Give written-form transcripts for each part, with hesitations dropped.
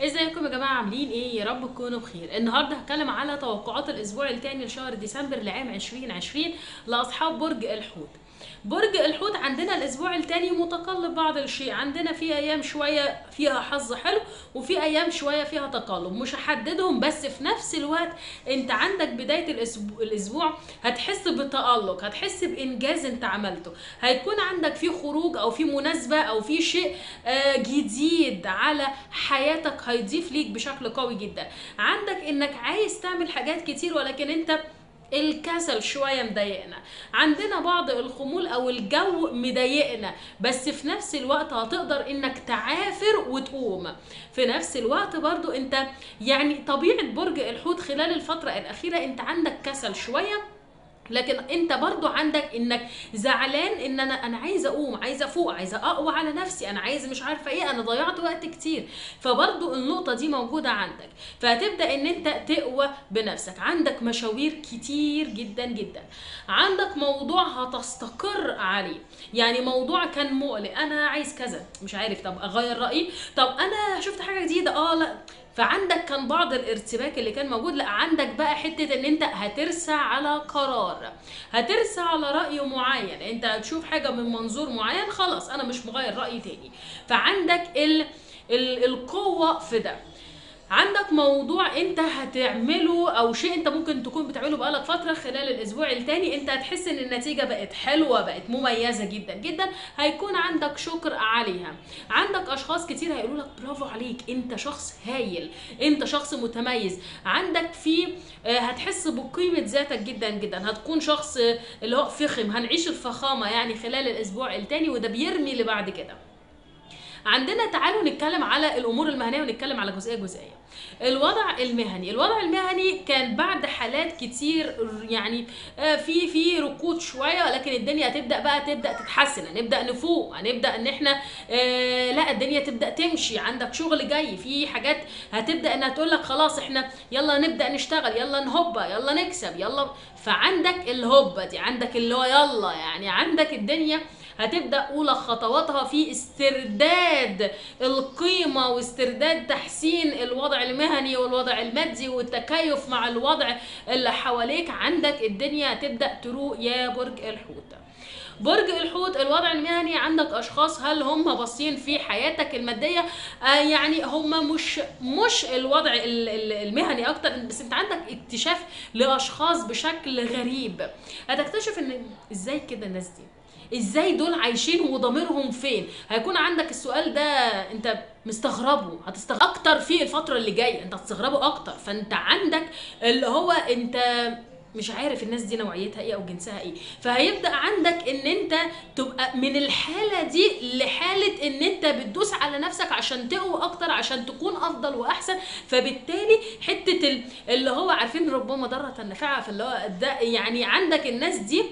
ازيكم يا جماعه؟ عاملين ايه؟ يا رب تكونوا بخير. النهارده هتكلم على توقعات الاسبوع الثاني لشهر ديسمبر لعام 2020 لاصحاب برج الحوت. برج الحوت عندنا الاسبوع الثاني متقلب بعض الشيء، عندنا في ايام شويه فيها حظ حلو وفي ايام شويه فيها تقلب، مش هحددهم بس في نفس الوقت انت عندك بدايه الاسبوع هتحس بتألق، هتحس بانجاز انت عملته، هيكون عندك في خروج او في مناسبه او في شيء جديد على حياتك هيضيف ليك بشكل قوي جدا. عندك انك عايز تعمل حاجات كتير ولكن انت الكسل شوية مضايقنا، عندنا بعض الخمول او الجو مضايقنا، بس في نفس الوقت هتقدر انك تعافر وتقوم. في نفس الوقت برضو انت يعني طبيعة برج الحوت خلال الفترة الاخيرة انت عندك كسل شوية، لكن انت برضو عندك انك زعلان ان انا عايزه اقوم، عايزه افوق، عايزه اقوى على نفسي، انا عايزه مش عارفه ايه، انا ضيعت وقت كتير. فبرضو النقطه دي موجوده عندك، فهتبدا ان انت تقوى بنفسك. عندك مشاوير كتير جدا جدا، عندك موضوع هتستقر عليه، يعني موضوع كان مقلق، انا عايز كذا مش عارف، طب اغير رايي، طب انا شفت حاجه جديده لا. فعندك كان بعض الارتباك اللي كان موجود، لا عندك بقى حته ان انت هترسى على قرار، هترسى على راي معين، انت هتشوف حاجه من منظور معين، خلاص انا مش مغير رايي تاني. فعندك القوه في ده. عندك موضوع انت هتعمله او شيء انت ممكن تكون بتعمله بقالك فتره، خلال الاسبوع التاني انت هتحس ان النتيجه بقت حلوه، بقت مميزه جدا جدا، هيكون عندك شكر عليها. عندك اشخاص كتير هيقولوا لك برافو عليك، انت شخص هايل، انت شخص متميز. عندك في هتحس بقيمه ذاتك جدا جدا، هتكون شخص اللي هو فخم، هنعيش الفخامه يعني خلال الاسبوع التاني، وده بيرمي اللي بعد كده. عندنا تعالوا نتكلم على الامور المهنيه ونتكلم على جزئيه جزئيه. الوضع المهني كان بعد حالات كتير يعني في ركود شويه، ولكن الدنيا تبدا تتحسن، هنبدا نفوق، هنبدا ان احنا لا الدنيا تبدا تمشي، عندك شغل جاي، في حاجات هتبدا انها تقول لك خلاص احنا يلا نبدا نشتغل، يلا نهوبا، يلا نكسب، يلا. فعندك الهوبا دي، عندك اللي هو يلا، يعني عندك الدنيا هتبدأ أولى خطواتها في استرداد القيمة واسترداد تحسين الوضع المهني والوضع المادي والتكيف مع الوضع اللي حواليك. عندك الدنيا هتبدأ تروق يا برج الحوت. برج الحوت الوضع المهني، عندك اشخاص هل هم باصين في حياتك الماديه يعني هم مش الوضع المهني اكتر، بس انت عندك اكتشاف لاشخاص بشكل غريب. هتكتشف ان ازاي كده الناس دي، ازاي دول عايشين وضميرهم فين. هيكون عندك السؤال ده انت مستغربه، هتستغرب اكتر في الفتره اللي جايه، انت هتستغربه اكتر. فانت عندك اللي هو انت مش عارف الناس دي نوعيتها ايه او جنسها ايه، فهيبدا عندك ان انت تبقى من الحاله دي لحاله ان انت بتدوس على نفسك عشان تقوى اكتر، عشان تكون افضل واحسن. فبالتالي حته اللي هو عارفين ربما ضاره نافعه، فاللي هو ده يعني عندك الناس دي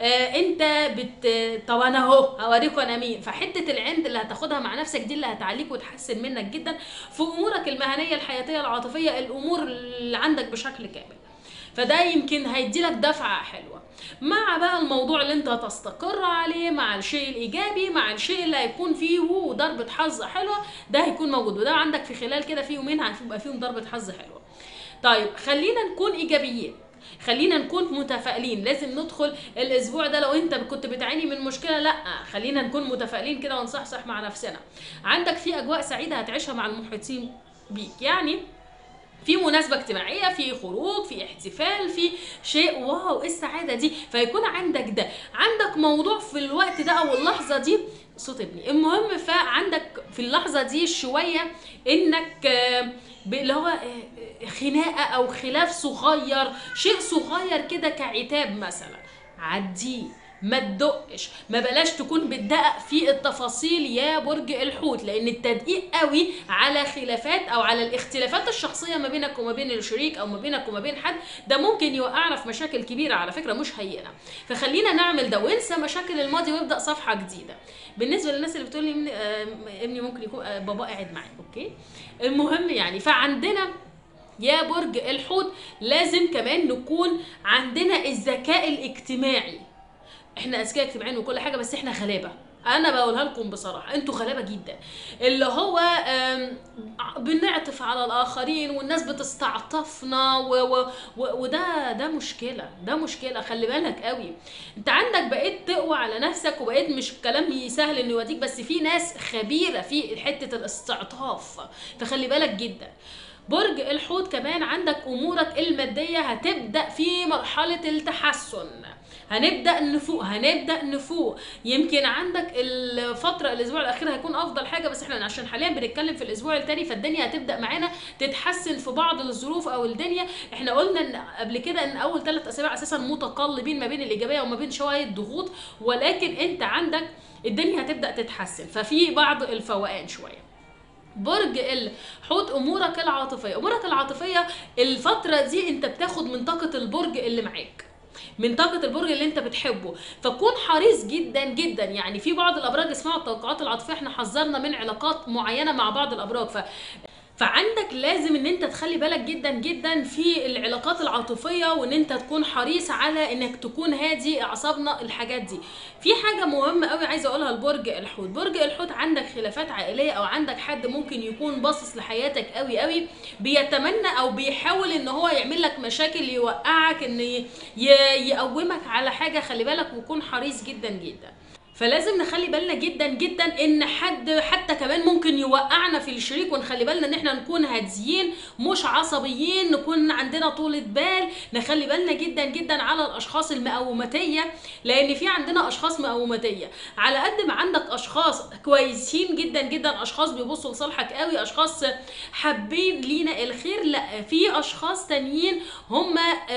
انت طب انا اهو هوريكم انا مين. فحته العند اللي هتاخدها مع نفسك دي اللي هتعليك وتحسن منك جدا في امورك المهنيه، الحياتيه، العاطفيه، الامور اللي عندك بشكل كامل. فده يمكن هيديلك دفعه حلوه مع بقى الموضوع اللي انت هتستقر عليه، مع الشيء الايجابي، مع الشيء اللي هيكون فيه ضربه حظ حلوه، ده هيكون موجود. وده عندك في خلال كده في يومين هيبقى فيهم ضربه حظ حلوه. طيب خلينا نكون ايجابيين، خلينا نكون متفائلين. لازم ندخل الاسبوع ده لو انت كنت بتعاني من مشكله، لا خلينا نكون متفائلين كده ونصحصح مع نفسنا. عندك في اجواء سعيده هتعيشها مع المحيطين بيك، يعني في مناسبة اجتماعية، في خروج، في احتفال، في شيء واو ايه السعادة دي. فيكون عندك ده، عندك موضوع في الوقت ده او اللحظة دي، صوت ابني المهم. فعندك في اللحظة دي شوية انك اللي هو خناقة او خلاف صغير، شيء صغير كده كعتاب مثلا، عديه، ما تدقش، ما بلاش تكون بتدقق في التفاصيل يا برج الحوت، لان التدقيق قوي على خلافات او على الاختلافات الشخصيه ما بينك وما بين الشريك او ما بينك وما بين حد، ده ممكن يوقعنا في مشاكل كبيره على فكره مش هينه. فخلينا نعمل ده وانسى مشاكل الماضي وابدا صفحه جديده. بالنسبه للناس اللي بتقول لي ابني ممكن يكون بابا قاعد معي، اوكي المهم يعني. فعندنا يا برج الحوت لازم كمان نكون عندنا الذكاء الاجتماعي. احنا اذكياء اجتماعيا وكل حاجه، بس احنا غلابه. انا بقولها لكم بصراحه، انتوا غلابه جدا. اللي هو بنعطف على الاخرين والناس بتستعطفنا وده مشكله، ده مشكله. خلي بالك قوي، انت عندك بقيت تقوى على نفسك، وبقيت مش كلام سهل انه يوديك، بس في ناس خبيره في حته الاستعطاف، فخلي بالك جدا. برج الحوت كمان عندك امورك الماديه هتبدا في مرحله التحسن، هنبدا نفوق. يمكن عندك الاسبوع الاخير هيكون افضل حاجه، بس احنا عشان حاليا بنتكلم في الاسبوع الثاني، فالدنيا هتبدا معانا تتحسن في بعض الظروف او الدنيا. احنا قلنا ان قبل كده ان اول 3 اسابيع اساسا متقلبين ما بين الايجابيه وما بين شويه ضغوط، ولكن انت عندك الدنيا هتبدا تتحسن، ففي بعض الفوقان شويه. برج الحوت امورك العاطفيه الفتره دي انت بتاخد من طاقه البرج اللي معاك، من طاقه البرج اللي انت بتحبه، فكون حريص جدا جدا. يعني في بعض الابراج اسمعوا التوقعات العاطفيه، احنا حذرنا من علاقات معينه مع بعض الابراج، فعندك لازم ان انت تخلي بالك جدا جدا في العلاقات العاطفيه، وان انت تكون حريص على انك تكون هادي اعصابنا. الحاجات دي في حاجه مهمه قوي عايزه اقولها لبرج الحوت. برج الحوت عندك خلافات عائليه، او عندك حد ممكن يكون باصص لحياتك قوي قوي، بيتمنى او بيحاول ان هو يعمل لك مشاكل، يوقعك، ان يقومك على حاجه. خلي بالك وكون حريص جدا جدا. فلازم نخلي بالنا جدا جدا ان حد حتى كمان ممكن يوقعنا في الشريك، ونخلي بالنا ان احنا نكون هاديين مش عصبيين، نكون عندنا طولة بال. نخلي بالنا جدا جدا على الاشخاص المقوماتيه، لان في عندنا اشخاص مقوماتيه. على قد ما عندك اشخاص كويسين جدا جدا، اشخاص بيبصوا لصالحك قوي، اشخاص حابين لينا الخير، لا في اشخاص تانيين هم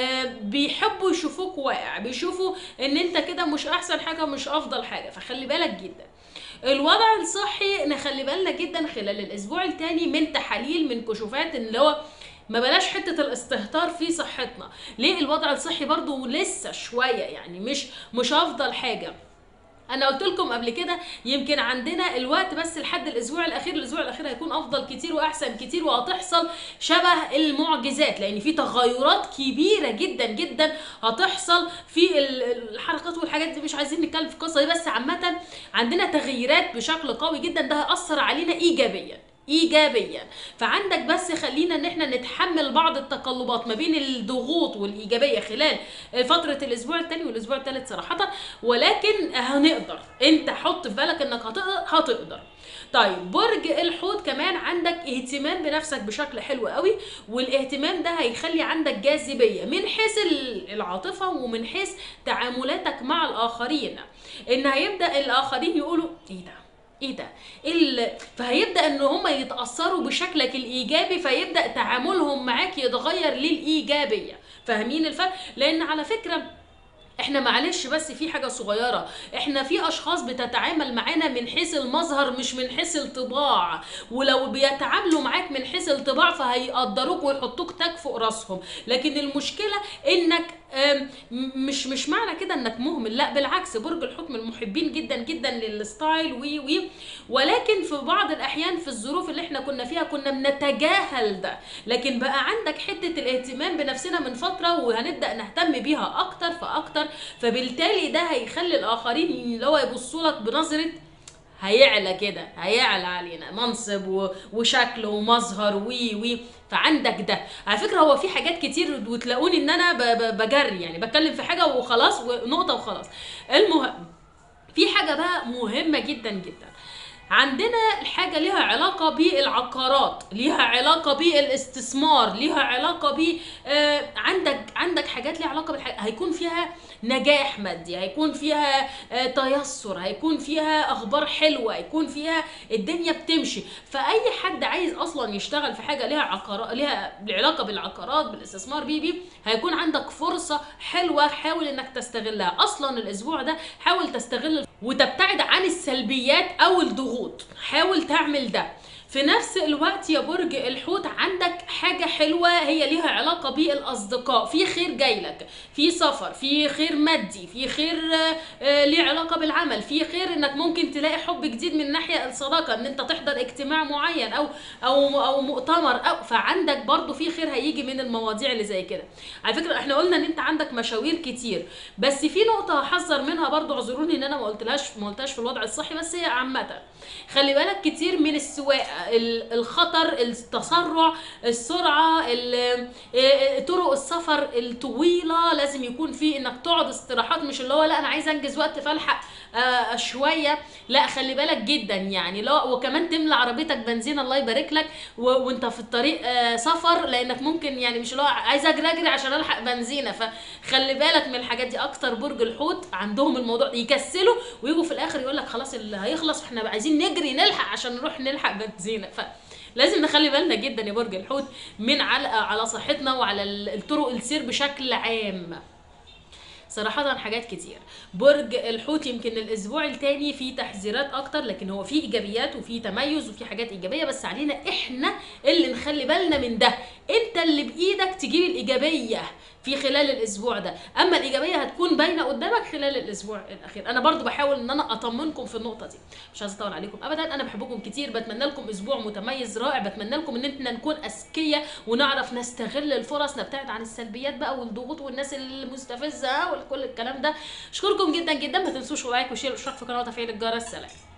بيحبوا يشوفوك واقع، بيشوفوا ان انت كده مش احسن حاجه، مش افضل حاجه. فخلي بالك جدا. الوضع الصحي نخلي بالنا جدا خلال الاسبوع الثاني من تحاليل، من كشوفات، اللي هو ما بلاش حته الاستهتار في صحتنا. ليه؟ الوضع الصحي برضو لسه شويه يعني مش افضل حاجه. انا قلت لكم قبل كده يمكن عندنا الوقت بس لحد الاسبوع الاخير هيكون افضل كتير واحسن كتير، وهتحصل شبه المعجزات، لان في تغيرات كبيره جدا جدا هتحصل في الحركات والحاجات دي. مش عايزين نتكلم في القصه دي، بس عامه عندنا تغييرات بشكل قوي جدا، ده هيأثر علينا ايجابيا. فعندك بس خلينا ان احنا نتحمل بعض التقلبات ما بين الضغوط والايجابيه خلال فتره الاسبوع الثاني والاسبوع الثالث صراحه، ولكن هنقدر. انت حط في بالك انك هتقدر. طيب برج الحوت كمان عندك اهتمام بنفسك بشكل حلو قوي، والاهتمام ده هيخلي عندك جاذبيه من حيث العاطفه ومن حيث تعاملاتك مع الاخرين، ان هيبدا الاخرين يقولوا ايه ده فهيبدا ان هم يتاثروا بشكلك الايجابي، فيبدا تعاملهم معاك يتغير للايجابيه. فاهمين الفرق؟ لان على فكره احنا معلش بس في حاجه صغيره، احنا في اشخاص بتتعامل معانا من حيث المظهر مش من حيث الطباع، ولو بيتعاملوا معاك من حيث الطباع فهيقدروك ويحطوك تاج فوق راسهم. لكن المشكله انك مش معنى كده انك مهمل، لا بالعكس. برج الحوت من المحبين جدا جدا للستايل ولكن في بعض الاحيان في الظروف اللي احنا كنا فيها كنا بنتجاهل ده، لكن بقى عندك حته الاهتمام بنفسنا من فتره، وهنبدا نهتم بيها اكتر فاكتر، فبالتالي ده هيخلي الاخرين اللي هو يبصوا لك بنظره هيعلى علينا منصب وشكل ومظهر فعندك ده. على فكره هو في حاجات كتير، وتلاقوني ان انا بجري يعني بتكلم في حاجه وخلاص ونقطه وخلاص. المهم في حاجه بقى مهمه جدا جدا عندنا، الحاجه ليها علاقه بالعقارات، ليها علاقه بالاستثمار، ليها علاقه ب عندك حاجات ليها علاقه هيكون فيها نجاح مادي، هيكون فيها تيسر، هيكون فيها اخبار حلوه، هيكون فيها الدنيا بتمشي. فاي حد عايز اصلا يشتغل في حاجه ليها عقارات، ليها علاقه بالعقارات بالاستثمار هيكون عندك فرصه حلوه، حاول انك تستغلها. اصلا الاسبوع ده حاول تستغل وتبتعد عن السلبيات او الضغوط، حاول تعمل ده. في نفس الوقت يا برج الحوت عندك حاجه حلوه هي ليها علاقه بالاصدقاء، في خير جاي لك، في سفر، في خير مادي، في خير ليه علاقه بالعمل، في خير انك ممكن تلاقي حب جديد من ناحيه الصداقه، ان انت تحضر اجتماع معين او مؤتمر، او فعندك برضو في خير هيجي من المواضيع اللي زي كده. على فكره احنا قلنا ان انت عندك مشاوير كتير، بس في نقطه هحذر منها برضو، اعذروني ان انا ما قلتهاش في الوضع الصحي، بس هي عامه. خلي بالك كتير من السواقه، الخطر، التسرع، السرعه، طرق السفر الطويله، لازم يكون في انك تقعد استراحات، مش اللي هو لا انا عايز انجز وقت فالحق شويه، لا خلي بالك جدا يعني. لا وكمان تملى عربيتك بنزين الله يبارك لك وانت في الطريق سفر، لانك ممكن يعني مش اللي هو عايز اجري عشان الحق بنزينه، فخلي بالك من الحاجات دي. اكتر برج الحوت عندهم الموضوع يكسلوا ويجوا في الاخر يقول لك خلاص اللي هيخلص احنا عايزين نجري نلحق عشان نروح نلحق بنزينه. لازم نخلي بالنا جدا يا برج الحوت من على صحتنا وعلى الطرق السير بشكل عام. صراحة حاجات كتير. برج الحوت يمكن الاسبوع التاني فيه تحذيرات اكتر، لكن هو فيه ايجابيات وفيه تميز وفيه حاجات ايجابية، بس علينا احنا اللي نخلي بالنا من ده. انت اللي بايدك تجيب الايجابية في خلال الاسبوع ده، اما الايجابيه هتكون باينه قدامك خلال الاسبوع الاخير. انا برضو بحاول ان انا اطمنكم في النقطه دي، مش عايزه اطول عليكم ابدا، انا بحبكم كتير، بتمنى لكم اسبوع متميز رائع، بتمنى لكم ان احنا نكون اذكياء ونعرف نستغل الفرص، نبتعد عن السلبيات بقى والضغوط والناس المستفزه وكل الكلام ده. اشكركم جدا جدا، ما تنسوش لايك وشير واشتراك في القناه وتفعيل الجرس. سلام.